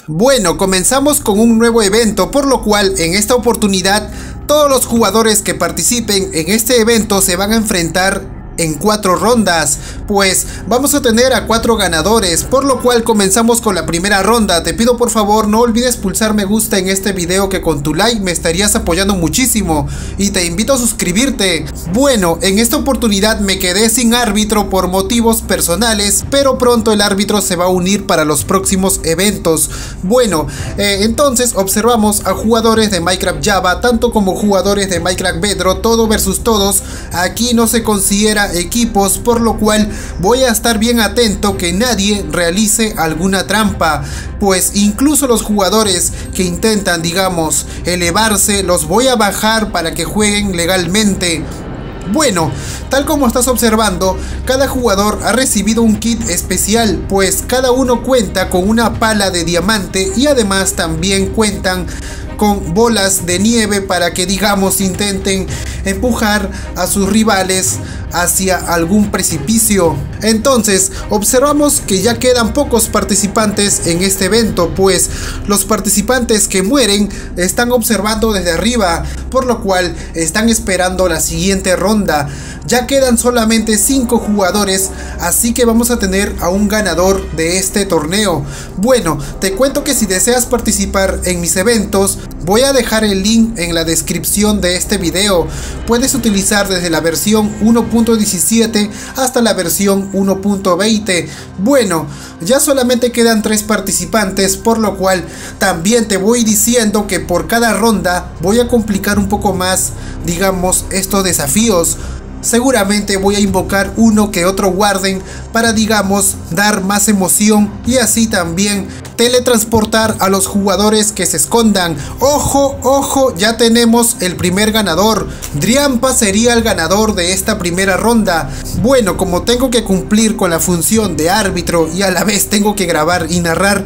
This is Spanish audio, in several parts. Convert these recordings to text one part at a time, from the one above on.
Bueno, comenzamos con un nuevo evento, por lo cual en esta oportunidad todos los jugadores que participen en este evento se van a enfrentar en 4 rondas, pues vamos a tener a 4 ganadores, por lo cual comenzamos con la primera ronda. Te pido por favor no olvides pulsar me gusta en este video, que con tu like me estarías apoyando muchísimo, y te invito a suscribirte. Bueno, en esta oportunidad me quedé sin árbitro por motivos personales, pero pronto el árbitro se va a unir para los próximos eventos. Bueno, entonces observamos a jugadores de Minecraft Java, tanto como jugadores de Minecraft Bedrock, todo versus todos. Aquí no se considera equipos, por lo cual voy a estar bien atento que nadie realice alguna trampa, pues incluso los jugadores que intentan, digamos, elevarse, los voy a bajar para que jueguen legalmente. Bueno, tal como estás observando, cada jugador ha recibido un kit especial, pues cada uno cuenta con una pala de diamante y además también cuentan con bolas de nieve para que, digamos, intenten empujar a sus rivales hacia algún precipicio. Entonces observamos que ya quedan pocos participantes en este evento, pues los participantes que mueren están observando desde arriba, por lo cual están esperando la siguiente ronda. Ya quedan solamente 5 jugadores, así que vamos a tener a un ganador de este torneo. Bueno, te cuento que si deseas participar en mis eventos, voy a dejar el link en la descripción de este video. Puedes utilizar desde la versión 1.17 hasta la versión 1.20. Bueno, ya solamente quedan 3 participantes, por lo cual también te voy diciendo que por cada ronda voy a complicar un poco más, digamos, estos desafíos. Seguramente voy a invocar uno que otro Warden para, digamos, dar más emoción y así también teletransportar a los jugadores que se escondan. Ojo, ojo, ya tenemos el primer ganador. Driampa sería el ganador de esta primera ronda. Bueno, como tengo que cumplir con la función de árbitro y a la vez tengo que grabar y narrar,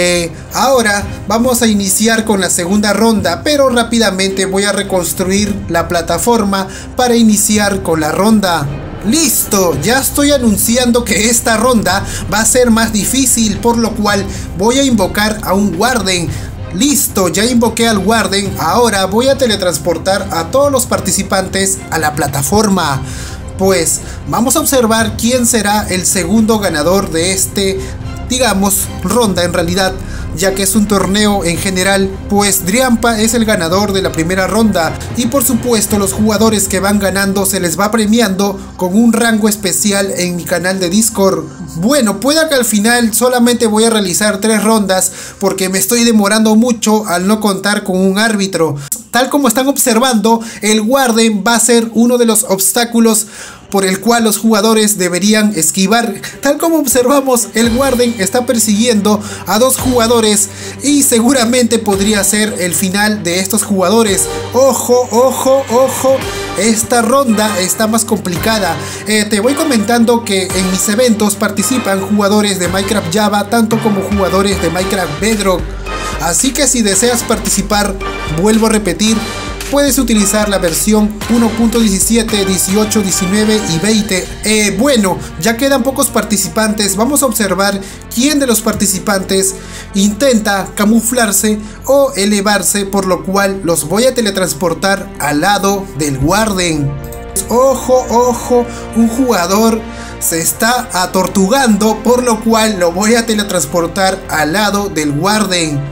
ahora vamos a iniciar con la segunda ronda, pero rápidamente voy a reconstruir la plataforma para iniciar con la ronda. Listo, ya estoy anunciando que esta ronda va a ser más difícil, por lo cual voy a invocar a un Warden. Listo, ya invoqué al Warden. Ahora voy a teletransportar a todos los participantes a la plataforma. Pues vamos a observar quién será el segundo ganador de este, digamos, ronda en realidad, ya que es un torneo en general. Pues Driampa es el ganador de la primera ronda y por supuesto los jugadores que van ganando se les va premiando con un rango especial en mi canal de Discord. Bueno, pueda que al final solamente voy a realizar 3 rondas porque me estoy demorando mucho al no contar con un árbitro. Tal como están observando, el Warden va a ser uno de los obstáculos por el cual los jugadores deberían esquivar. Tal como observamos, el Warden está persiguiendo a 2 jugadores y seguramente podría ser el final de estos jugadores. Ojo, ojo, ojo, esta ronda está más complicada. Te voy comentando que en mis eventos participan jugadores de Minecraft Java, tanto como jugadores de Minecraft Bedrock. Así que si deseas participar, vuelvo a repetir, puedes utilizar la versión 1.17, 18, 19 y 20. Bueno, ya quedan pocos participantes. Vamos a observar quién de los participantes intenta camuflarse o elevarse, por lo cual los voy a teletransportar al lado del Warden. Ojo, ojo, un jugador se está atortugando, por lo cual lo voy a teletransportar al lado del Warden.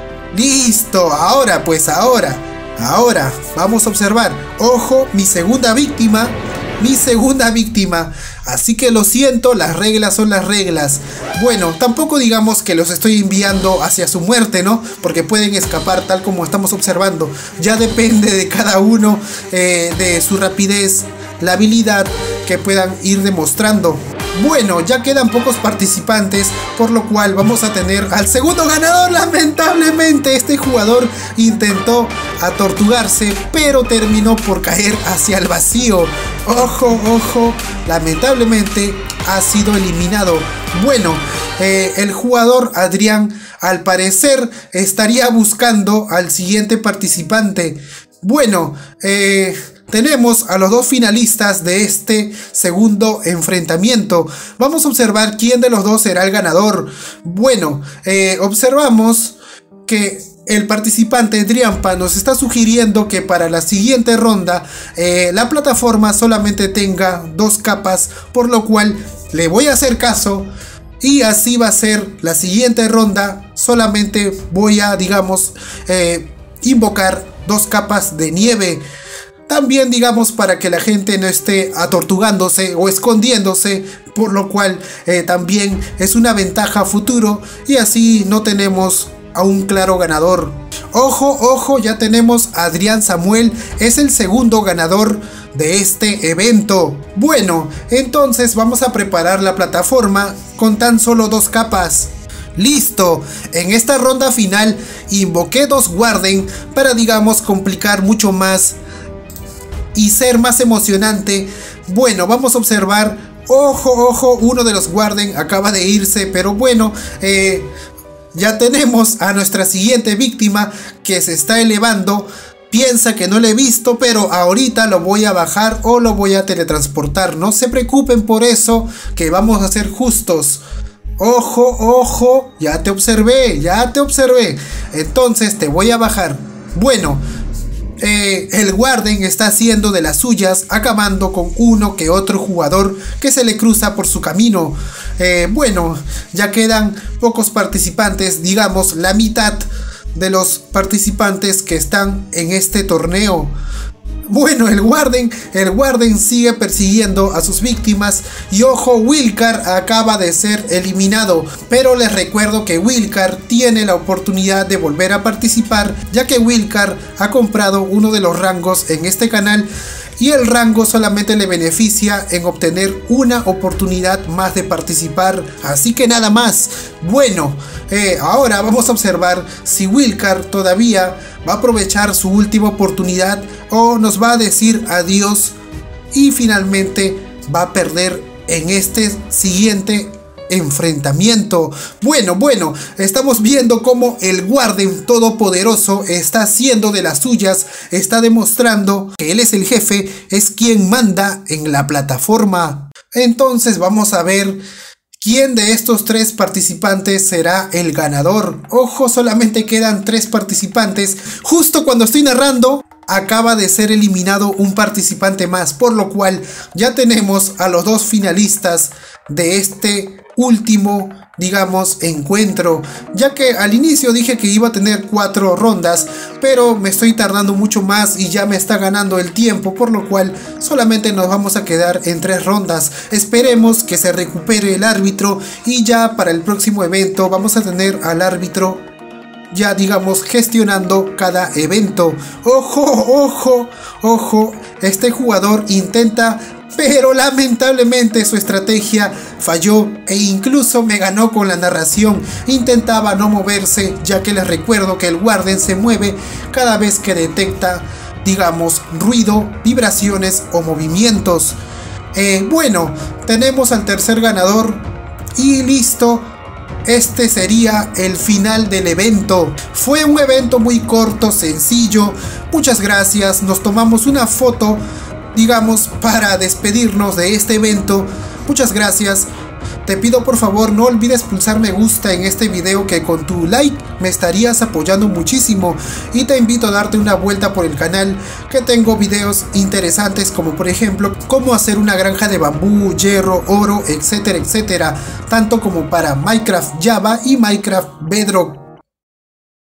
Listo, ahora vamos a observar. Ojo, mi segunda víctima. Así que lo siento, las reglas son las reglas. Bueno, tampoco digamos que los estoy enviando hacia su muerte, ¿no? Porque pueden escapar tal como estamos observando. Ya depende de cada uno, de su rapidez, la habilidad que puedan ir demostrando. Bueno, ya quedan pocos participantes, por lo cual vamos a tener al segundo ganador. Lamentablemente este jugador intentó atortugarse, pero terminó por caer hacia el vacío. Ojo, ojo, lamentablemente ha sido eliminado. Bueno, el jugador Adrián al parecer estaría buscando al siguiente participante. Bueno, tenemos a los dos finalistas de este segundo enfrentamiento. Vamos a observar quién de los dos será el ganador. Bueno, observamos que el participante Driampa nos está sugiriendo que para la siguiente ronda la plataforma solamente tenga 2 capas, por lo cual le voy a hacer caso y así va a ser la siguiente ronda. Solamente voy a, digamos, invocar 2 capas de nieve. También, digamos, para que la gente no esté atortugándose o escondiéndose, por lo cual también es una ventaja a futuro y así no tenemos a un claro ganador. Ojo, ojo, ya tenemos a Adrián Samuel, es el segundo ganador de este evento. Bueno, entonces vamos a preparar la plataforma con tan solo 2 capas. Listo, en esta ronda final invoqué 2 Warden para, digamos, complicar mucho más y ser más emocionante. Bueno, vamos a observar. Ojo, ojo, uno de los Warden acaba de irse, pero bueno, ya tenemos a nuestra siguiente víctima que se está elevando. Piensa que no lo he visto, pero ahorita lo voy a bajar o lo voy a teletransportar. No se preocupen por eso, que vamos a ser justos. Ojo, ojo, ya te observé, ya te observé. Entonces te voy a bajar. Bueno, el Warden está haciendo de las suyas, acabando con uno que otro jugador que se le cruza por su camino. Bueno, ya quedan pocos participantes, digamos la mitad de los participantes que están en este torneo. Bueno, el Warden sigue persiguiendo a sus víctimas y ojo, Wilcar acaba de ser eliminado, pero les recuerdo que Wilcar tiene la oportunidad de volver a participar, ya que Wilcar ha comprado uno de los rangos en este canal y el rango solamente le beneficia en obtener una oportunidad más de participar, así que nada más. Bueno, ahora vamos a observar si Wilcar todavía va a aprovechar su última oportunidad o nos va a decir adiós y finalmente va a perder en este siguiente enfrentamiento. Bueno, estamos viendo cómo el Warden todopoderoso está haciendo de las suyas, está demostrando que él es el jefe, es quien manda en la plataforma. Entonces vamos a ver quién de estos 3 participantes será el ganador. Ojo, solamente quedan 3 participantes. Justo cuando estoy narrando, acaba de ser eliminado un participante más, por lo cual ya tenemos a los 2 finalistas de este último, digamos, encuentro, ya que al inicio dije que iba a tener 4 rondas, pero me estoy tardando mucho más y ya me está ganando el tiempo, por lo cual solamente nos vamos a quedar en 3 rondas. Esperemos que se recupere el árbitro y ya para el próximo evento vamos a tener al árbitro ya, digamos, gestionando cada evento. Ojo, ojo, ojo, este jugador intenta, pero lamentablemente su estrategia falló e incluso me ganó con la narración. Intentaba no moverse, ya que les recuerdo que el Warden se mueve cada vez que detecta, digamos, ruido, vibraciones o movimientos. Bueno, tenemos al tercer ganador y listo. Este sería el final del evento. Fue un evento muy corto, sencillo. Muchas gracias. Nos tomamos una foto, digamos, para despedirnos de este evento. Muchas gracias. Te pido por favor no olvides pulsar me gusta en este video, que con tu like me estarías apoyando muchísimo, y te invito a darte una vuelta por el canal, que tengo videos interesantes como por ejemplo cómo hacer una granja de bambú, hierro, oro, etcétera, etcétera, tanto como para Minecraft Java y Minecraft Bedrock.